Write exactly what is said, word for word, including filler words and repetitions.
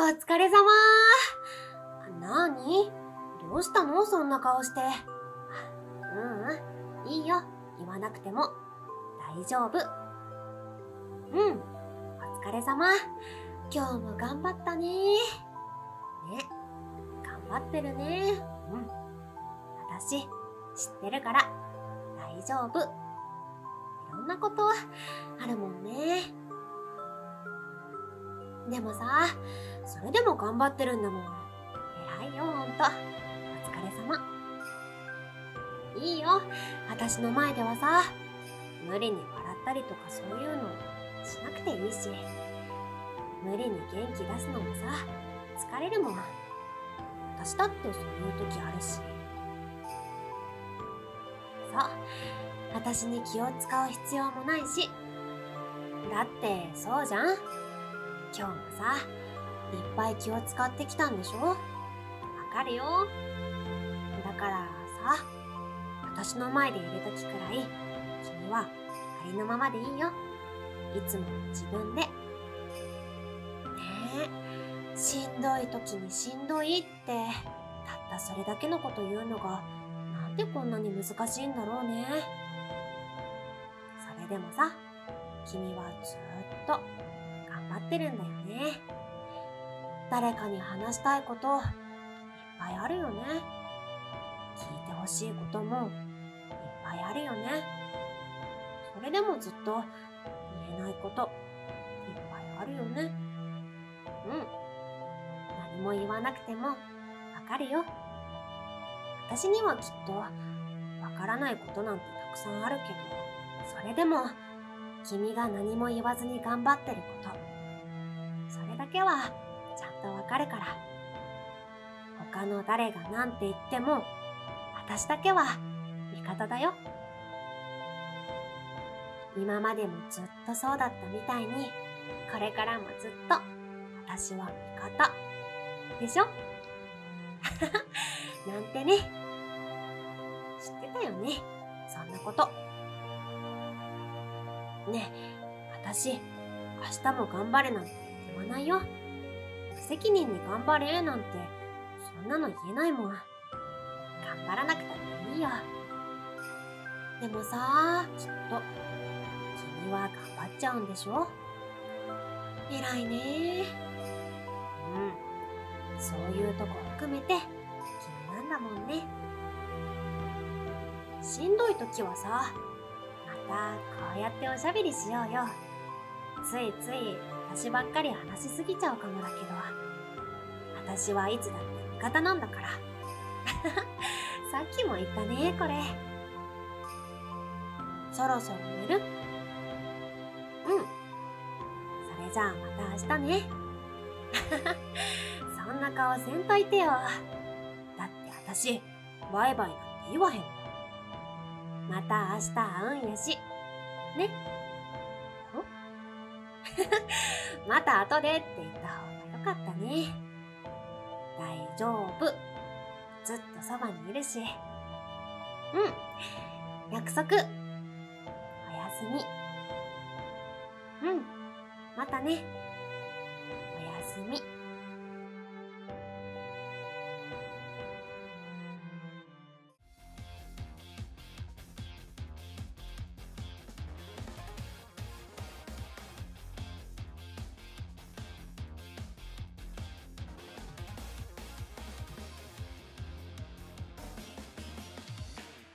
疲れ様ー。なーに？どうしたのそんな顔して。ううん、いいよ。言わなくても。大丈夫。うん、お疲れ様。今日も頑張ったねー。ね、頑張ってるね。うん。私、知ってるから、大丈夫。いろんなことあるもんね。でもさ、それでも頑張ってるんだもん。偉いよ、ほんと。お疲れ様。いいよ、私の前ではさ、無理に笑ったりとかそういうのしなくていいし、無理に元気出すのもさ、疲れるもん。私だってそういう時あるし。そう、私に気を使う必要もないし。だってそうじゃん。今日もさ、いっぱい気を使ってきたんでしょ？わかるよ。だからさ、私の前でいる時くらい、君はありのままでいいよ。いつも自分で。ねえ、しんどい時にしんどいって、たったそれだけのこと言うのが、なんでこんなに難しいんだろうね。それでもさ、君はずーっと頑張ってるんだよね。誰かに話したいこといっぱいあるよね。聞いてほしいこともいっぱいあるよね。それでもずっと言えないこといっぱいあるよね。うん。何も言わなくてもわかるよ。私にはきっとわからないことなんてたくさんあるけど、それでも君が何も言わずに頑張ってること、それだけはちゃんとわかるから。他の誰が何て言っても、私だけは味方だよ。今までもずっとそうだったみたいに、これからもずっと私は味方でしょなんてね。知ってたよね、そんなこと。ねえ、私、明日も頑張れなんて言わないよ。無責任に頑張れなんて、そんなの言えないもん。頑張らなくたっていいよ。でもさ、きっと、君は頑張っちゃうんでしょ？偉いね。うん、そういうとこ含めて、君なんだもんね。しんどい時はさ、またこうやっておしゃべりしようよ。ついつい私ばっかり話しすぎちゃうかもだけど、私はいつだって味方なんだから。さっきも言ったね、これ。そろそろ寝る？うん。それじゃあまた明日ね。そんな顔せんといてよ。だって私、バイバイなんて言わへんもん。また明日会うんやし。ね。また後でって言った方がよかったね。大丈夫。ずっとそばにいるし。うん。約束。おやすみ。うん。またね。おやすみ。